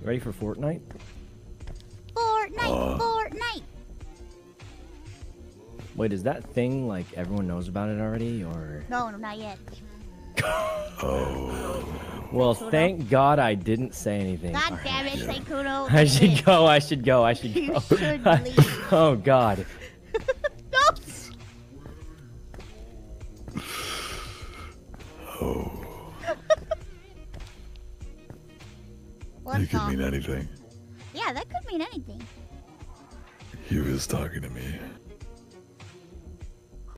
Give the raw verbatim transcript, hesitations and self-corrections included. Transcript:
Ready for Fortnite? Fortnite, uh. Fortnite. Wait, is that thing like everyone knows about it already, or? No, no, not yet. Oh. Well, thank God I didn't say anything. God damn it, Sykkuno. I should go. I should go. I should go. You should leave. Oh God. No. Oh. What It could song? mean anything. Yeah, that could mean anything. He was talking to me.